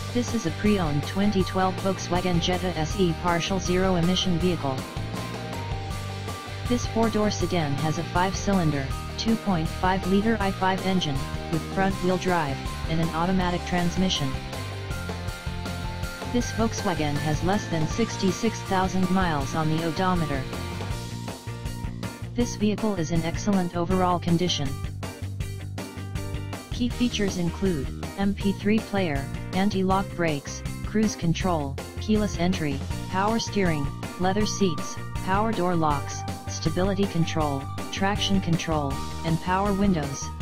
This is a pre-owned 2012 Volkswagen Jetta SE partial zero-emission vehicle. This four-door sedan has a 5-cylinder, 2.5-liter i5 engine, with front-wheel drive, and an automatic transmission. This Volkswagen has less than 66,000 miles on the odometer. This vehicle is in excellent overall condition. Key features include MP3 player, anti-lock brakes, cruise control, keyless entry, power steering, leather seats, power door locks, stability control, traction control, and power windows.